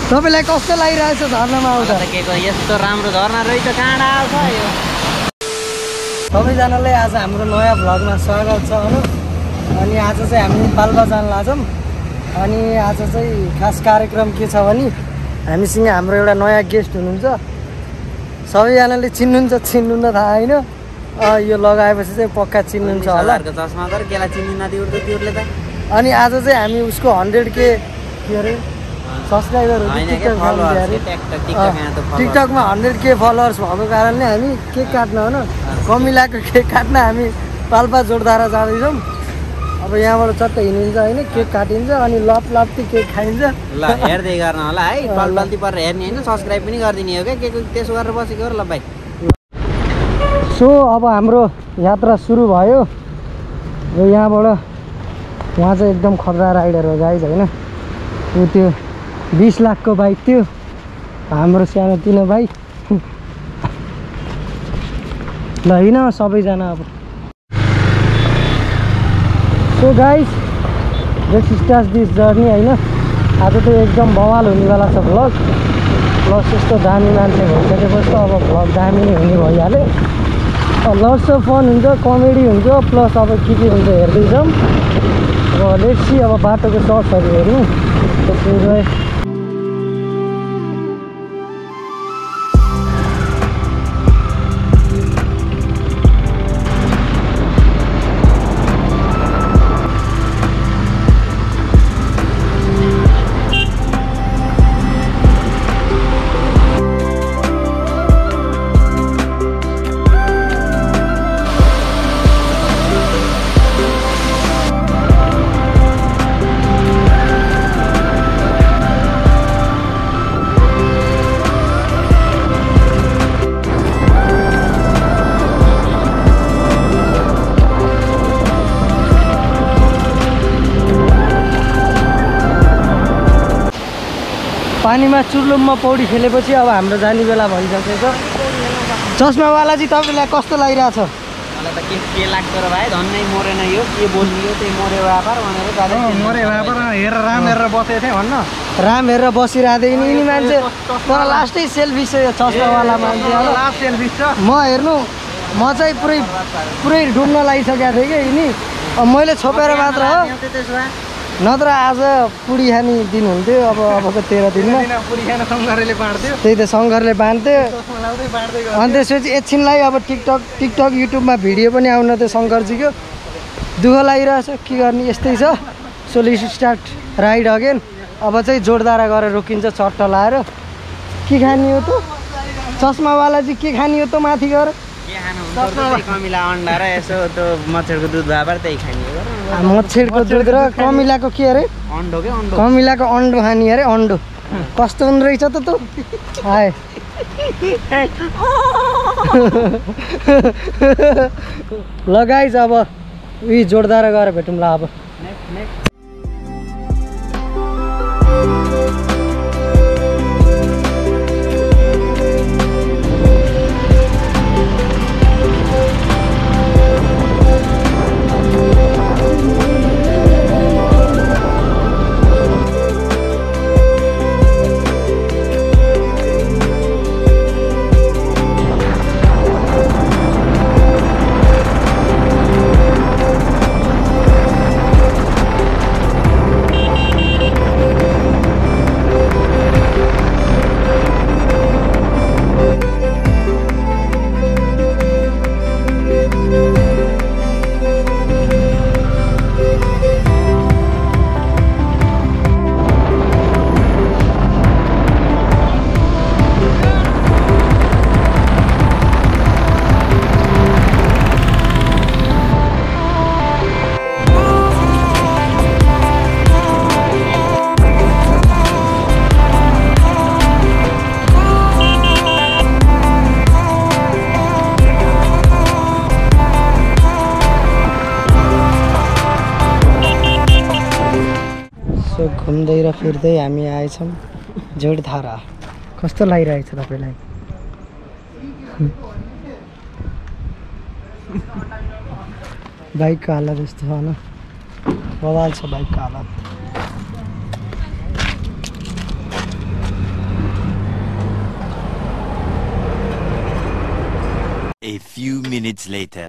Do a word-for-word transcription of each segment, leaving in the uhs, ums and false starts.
तपाईलाई कस्तो लागिरहेछ झर्नामा आउँदा? के को यस्तो राम्रो झर्ना रहेछ, कहाँ आउँछ यो? सबैजनालाई आज हाम्रो नयाँ भ्लगमा स्वागत छ हैन। अनि आज चाहिँ हामी पाल्पा जान लाग्छौँ। अनि आज चाहिँ खास कार्यक्रम के छ भने हामीसँग हाम्रो एउटा नयाँ गेस्ट हुनुहुन्छ। सबैजनाले चिन्नुहुन्छ चिन्नुहुन्न थाहा होइन, यो लगाएपछि चाहिँ पक्का चिन्नुहुन्छ होला। चस्मा त केलाई चिन्दिन दिउँ तिउरले त। अनि आज चाहिँ हामी उसको हन्ड्रेड के के अरे सब्सक्राइबरहरू टिकटकमा हन्ड्रेड के फलोवर्स भएको कारणले हामी केक काट्न होइन, कमिलाको केक काट्न हामी पाल्पा जोरदारा जाँदैछौँ। अब यहाँबाट चट्ट हिँडिन्छ होइन, केक काटिन्छ अनि लप लप्ती केक खाइन्छ। ल हेर्दै गर्न होला है, पल्पल्ती परेर हेर्ने होइन, सब्सक्राइब पनि गरिदिने हो क्या। के त्यसो गरेर बसेको हो ल भाइ। सो अब हाम्रो यात्रा सुरु भयो र यहाँबाट उहाँ चाहिँ एकदम खतरा राइडर हो गाइज होइन। ऊ त्यो बिस लाखको बाइक थियो, हाम्रो सानो तिनो बाइक। ल हिँड सबैजना अब। So guys let's start this journey होइन। आज त एकदम बवाल हुनेवाला छ भ्लग। प्लस यस्तो दामी मान्छे भइसकेपछि त अब भ्लग दामी नै हुने भइहाल्यो। लट्स अफ फन हुन्छ, कमेडी हुन्छ, प्लस अब के के हुन्छ हेर्दैछौँ। अब लेट्स सी अब बाटोको सर्ट्सहरू हेर्नु। त्यसै पानीमा चुर्लुममा पौडी खेलेपछि अब हाम्रो जाने बेला भइसकेको छ। चस्मावालाजी तपाईँलाई कस्तो लागिरहेछ? मलाई त के के लाग्छ र भाइ, धन्नै मरेन यो, के बोल्ने त्यही मरे व्यापार भनेर जाँदै मरे व्यापार हेरेर राम हेरेर बसेको थिएँ भन्न। राम हेरेर बसिरहेको थिएँ यिनी मान्छे, तर लास्टै सेल्फी छ यो चस्मावाला मान्छे। लास्ट सेल्फी छ। म हेर्नु म चाहिँ पुरै पुरै डुब्न लागिसकेको थिएँ कि यिनी, मैले छोपेर मात्र हो, नत्र आज पुडी खाने दिन हुन्थ्यो। अब अबको तेह्र दिनमा त्यही त सङ्घरले बाँध्थ्यो। अनि त्यसपछि एकछिनलाई अब टिकटक टिकटक युट्युबमा भिडियो पनि आउन थियो शङ्करजीको। दुःख लागिरहेछ, के गर्ने, यस्तै छ। So let's start ride again. अब चाहिँ जोरदारा गरेर रोकिन्छ चट्ट लाएर। के खाने हो त चस्मावालाजी, के खाने हो त माथि गएर? कमिला अन्डा र यसो त्यो मच्छरको दुध भएर त्यही खाने हो। मच्छरको दुध र कमिलाको के अरे अन्डो के अन्डो, कमिलाको अन्डो खाने अरे अन्डो। कस्तो हुने रहेछ त तँ? हाय ल गाइज अब उही जोरदार गएर भेटौँला अब। घुम्दै र फिर्दै हामी आएछौँ जोरधारा। कस्तो लागिरहेछ तपाईँलाई? बाइकको हालत यस्तो छ न, बवाल छ बाइकको हालत। A few minutes later.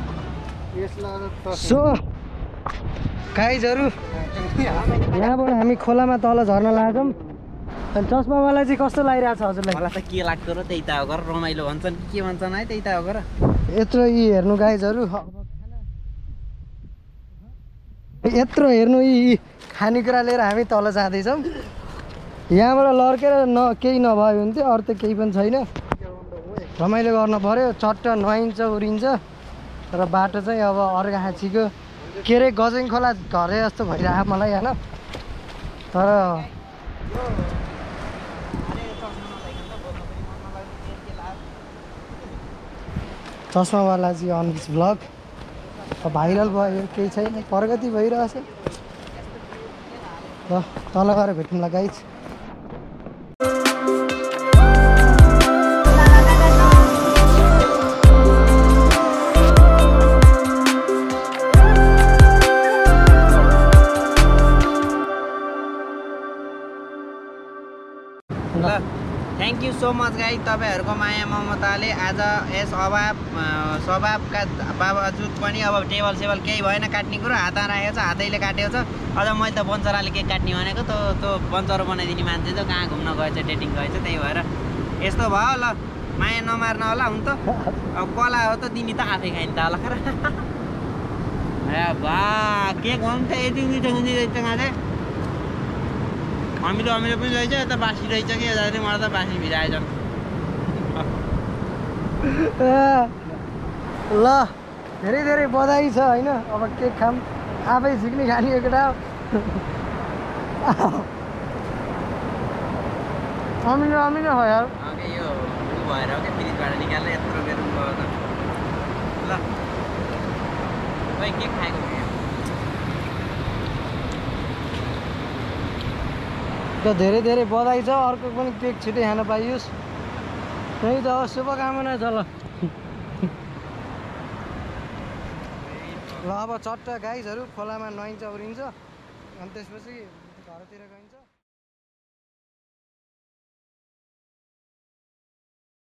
So गाइजहरू यहाँबाट हामी खोलामा तल झर्न लाग्छौँ। अनि चस्मावाला चाहिँ कस्तो लागिरहेको छ हजुरलाई? मलाई त के लाग्छ र त्यही त हो गर रमाइलो भन्छन् के भन्छन् है त्यही त हो गर यत्रो यी हेर्नु गाइजहरू यत्रो हेर्नु यी खानेकुरा लिएर हामी तल जाँदैछौँ। यहाँबाट लड्केर न केही नभयो भने चाहिँ अरू त केही पनि छैन। रमाइलो गर्न पऱ्यो चट्ट नुहाइन्छ उरिन्छ र बाटो चाहिँ अब अर्घाखाँचीको के अरे गजैङ खोला घरे जस्तो भइरहेको मलाई होइन। तर चस्मावाला चाहिँ अन दिस भ्लग भाइरल भयो केही छैन प्रगति भइरहेछ। ल तल गएर भेटौँला गाइज। ल thank you so much guys तपाईँहरूको माया ममताले आज यस अभाव स्वभावका बावजुद पनि अब टेबल सेबल केही भएन काट्ने कुरो हातमा राखेको छ हातैले काटेको छ। अझ मैले त बन्चराले केक काट्ने भनेको त त्यो बन्चरो बनाइदिने मान्छे त कहाँ घुम्न गएछ डेटिङ गएछ त्यही भएर यस्तो भयो। ल माया नमार्न होला हुन त अब कला हो त दिने त आफै खाइन् त होला ए बा के गर्नु त यति मिठो हुने रहेछ चाहिँ अमिलो अमिलो पनि रहेछ यता बासी रहेछ कि यता चाहिँ मलाई त बासी भिराएछ। ल धेरै धेरै बधाई छ होइन। अब केक खाम आफै झिक्ने खाने एउटा अमिलो अमिलो हो यार। यो भएर क्या फ्रिजबाट निकालेर यत्रो बेर भयो त ल खै के खाएको त धेरै धेरै बधाई छ। अर्को पनि केक छिटै खान पाइयोस् त्यही त हो शुभकामना छ। ल ल अब चट्ट गाइजहरू खोलामा नुहाइन्छ उरिन्छ अनि त्यसपछि घरतिर गइन्छ।